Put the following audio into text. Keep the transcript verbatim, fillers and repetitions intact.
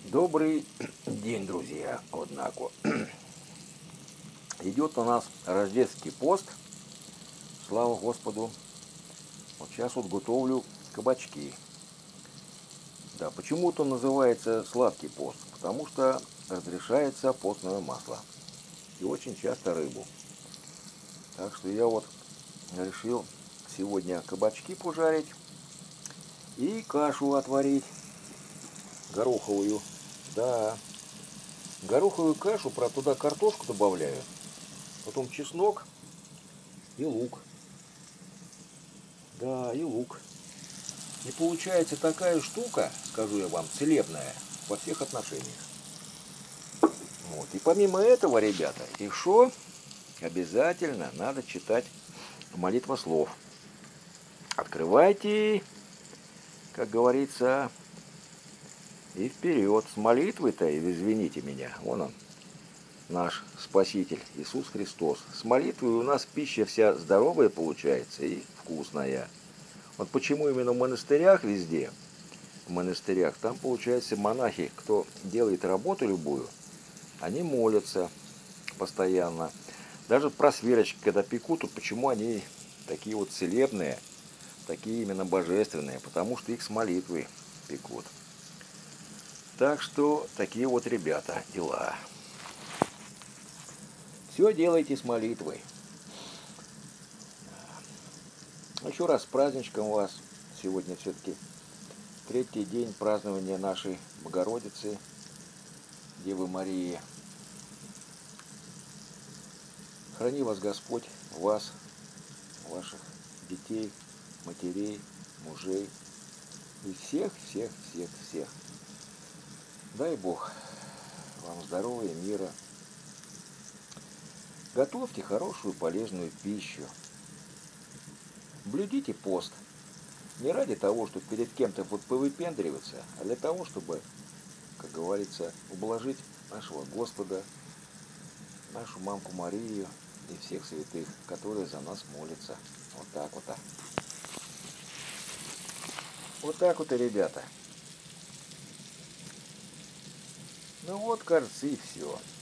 Добрый день, друзья! Однако идет у нас рождественский пост, слава Господу. Вот сейчас вот готовлю кабачки. Да, почему-то называется сладкий пост, потому что разрешается постное масло и очень часто рыбу. Так что я вот решил сегодня кабачки пожарить и кашу отварить гороховую. Да, гороховую кашу, про туда картошку добавляю, потом чеснок и лук. Да, и лук. И получается такая штука, скажу я вам, целебная во всех отношениях. Вот. И помимо этого, ребята, еще обязательно надо читать молитва слов. Открывайте, как говорится, и вперед. С молитвой-то, извините меня, вон он, наш Спаситель Иисус Христос. С молитвой у нас пища вся здоровая получается и вкусная. Вот почему именно в монастырях везде, в монастырях, там получается монахи, кто делает работу любую, они молятся постоянно. Даже просверочки, когда пекут, вот почему они такие вот целебные, такие именно божественные, потому что их с молитвой пекут. Так что такие вот, ребята, дела. Все делайте с молитвой. Еще раз с праздничком вас. Сегодня все-таки третий день празднования нашей Богородицы, Девы Марии. Храни вас Господь, вас, ваших детей, матерей, мужей и всех, всех, всех, всех. Дай Бог вам здоровья, мира. Готовьте хорошую, полезную пищу. Блюдите пост. Не ради того, чтобы перед кем-то вот повыпендриваться, а для того, чтобы, как говорится, ублажить нашего Господа, нашу мамку Марию и всех святых, которые за нас молятся. Вот так вот. Вот так вот, и ребята. Ну вот, кажется, и все.